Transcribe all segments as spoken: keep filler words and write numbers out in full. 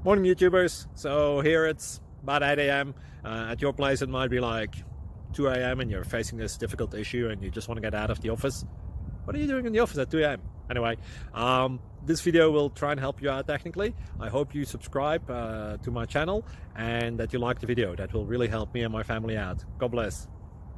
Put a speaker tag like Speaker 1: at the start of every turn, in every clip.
Speaker 1: Morning YouTubers. So here it's about eight A M Uh, at your place it might be like two A M and you're facing this difficult issue and you just want to get out of the office. What are you doing in the office at two A M? Anyway, um, this video will try and help you out technically. I hope you subscribe uh, to my channel and that you like the video. That will really help me and my family out. God bless.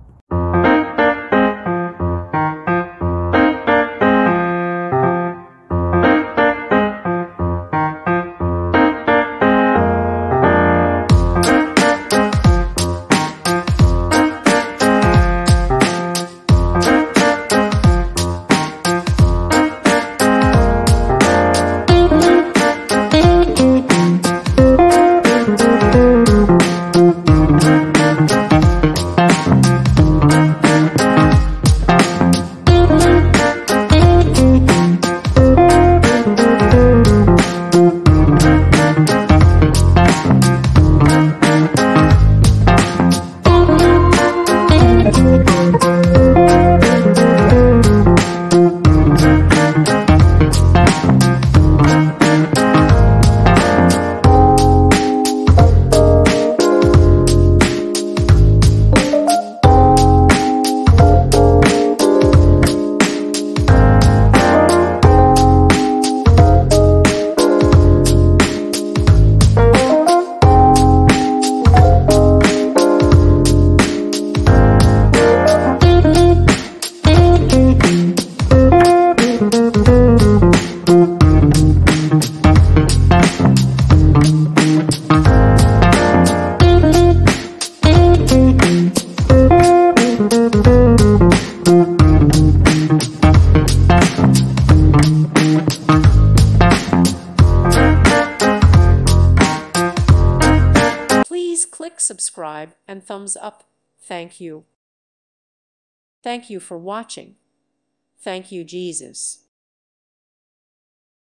Speaker 2: Please click subscribe and thumbs up. Thank you. Thank you for watching. Thank you, Jesus.